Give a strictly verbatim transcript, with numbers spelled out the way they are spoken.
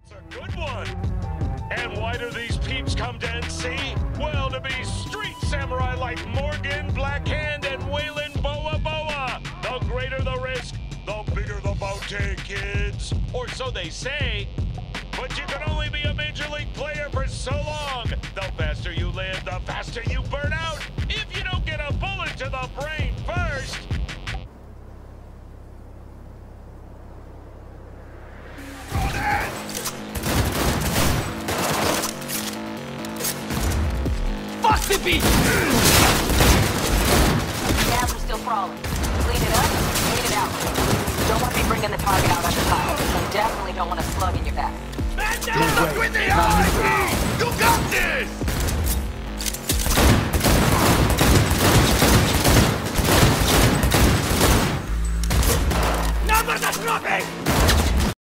A good one. And why do these peeps come to N C? Well, to be street samurai like Morgan, Blackhand, and Waylon Boa Boa. The greater the risk, the bigger the bounty, kids. Or so they say. But you can only be a major league player for so long. The faster you live, the faster you burn out. If you don't get a bullet to the brain first. Fuck the beat! Gas is still crawling. Clean it up, clean it out. Don't want to be bringing the target out under fire. You definitely don't want a slug in your back. And now look with the eyes!